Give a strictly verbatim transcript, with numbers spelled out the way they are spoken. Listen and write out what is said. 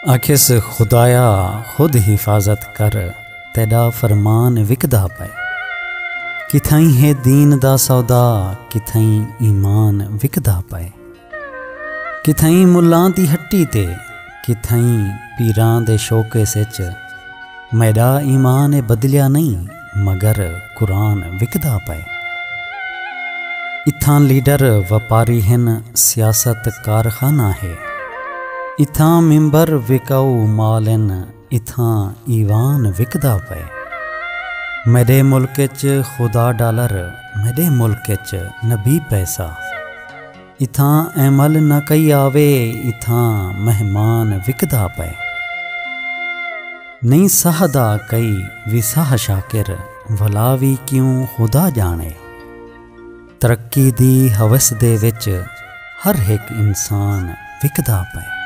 आखिस खुदाया खुद हिफाजत कर, तेरा फरमान विकदा पे। किथाई है दीन दा सौदा, किथाई ईमान विकदा पे। किथाई मुल्लां दी हट्टी ते, किथाई पीरां दे शोके सिच। मेरा ईमान बदलिया नहीं मगर कुरान विकदा पे। इत्थां लीडर वपारी हिन, सियासत कारखाना है। इत्थां मिंबर विकाऊ मालिन, इत्थां ईवान विकदा पे। मेरे मुल्क च खुदा डॉलर, मेरे मुल्क च नबी पैसा। इत्थां ऐमल न कई आवे, इत्थां मेहमान विकदा पे। नहीं सहदा कई विसाह शाकिर, भला भी क्यों खुदा जाने। तरक्की दी हवस दे विच हर एक इंसान विकदा पे।